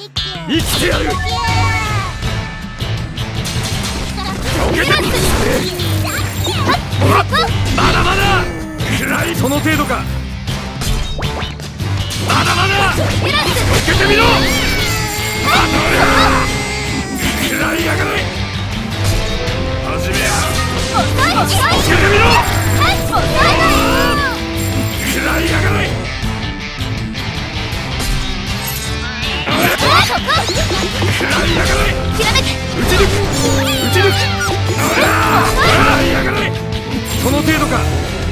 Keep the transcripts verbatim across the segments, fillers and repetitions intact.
生きてやる。受けてみまだまだ暗い。その程度か。まだまだ受けてみろ。暗いやがれ。始めや。受けてみろ。暗いやがれ。暗いやがれ。打ち抜く打ち抜く。暗いやがれ。その程度か。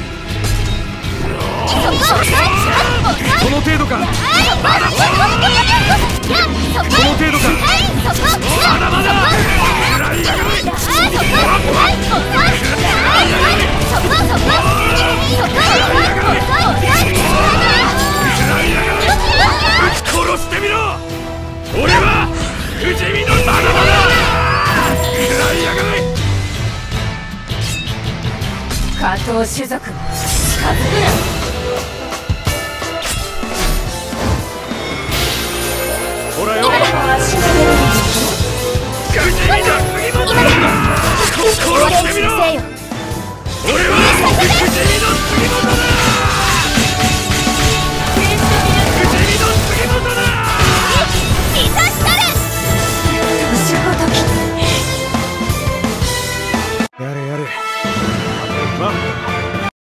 その程度か。まだその程度か。まだまだ暗いやがれ。殺してみろ。俺は不死身のまだまだ暗いやがれ。 下等種族も近づくな。 ほらよ。